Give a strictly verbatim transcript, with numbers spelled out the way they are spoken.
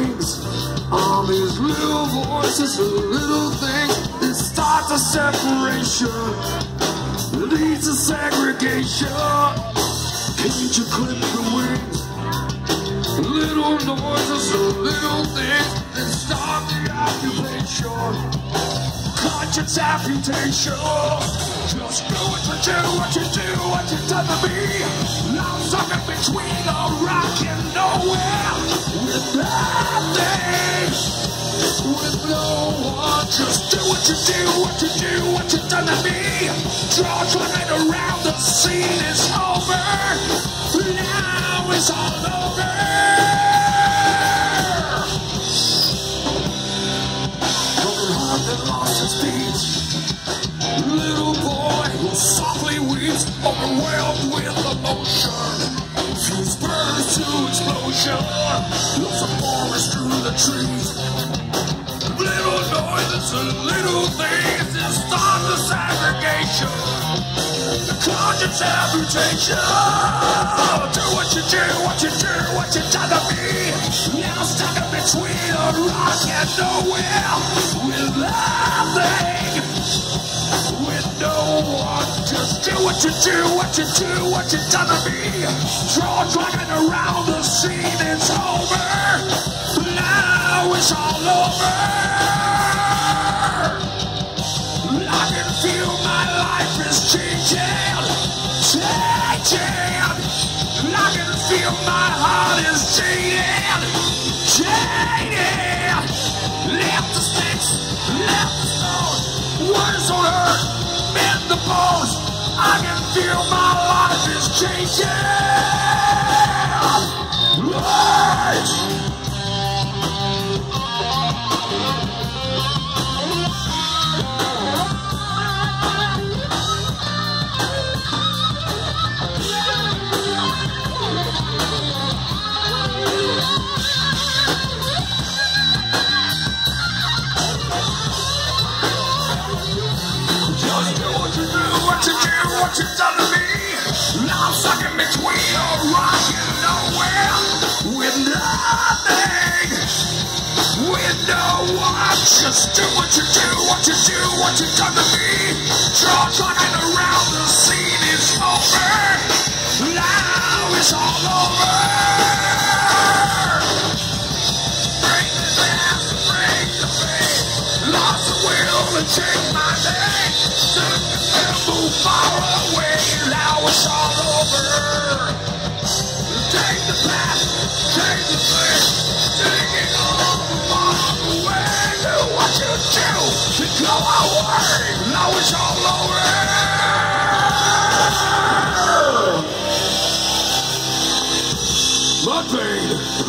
wings. All these little voices, the little things that start the separation, leads to segregation. Can't you clip the wings? Little noises, the little things that start the occupation, conscience amputation. Just do what you do, what you do, what you done to me. I'm stuck in between a rock and nowhere, with nothing, with no one. Just do what you do, what you do, what you done to me. Draw trying around, the scene is over. Now it's all over. Broken heart that lost its beat. Little boy who softly weeps, overwhelmed with emotion. Fuse burns to explosion. Looks a forest through the trees. Little noises and little things that start the segregation, the conscience amputation. Do what you do, what you do, what you done to me. Now stuck in between a rock and nowhere, with nothing, with no one. Just do what you do, what you do, what you done to me. Draw dragging around, the scene is over. Now it's all over. I can feel my life is changing, changing. I can feel my heart is changing, changing. Left the sticks, left the stones. What is on earth, mend the bones. I can feel my life is changing. Right. What you done to me? Now I'm stuck in between a rock and nowhere, with nothing, with no one. Just do what you do, what you do, what you done to me. Draw talking around, the scene is over. Now it's all over. Break the dance, break the faith. Lost the will to take my name. Move far away, now it's all over. Take the past, take the thing, take it all far away. Do what you do, to go away, now it's all over. My pain.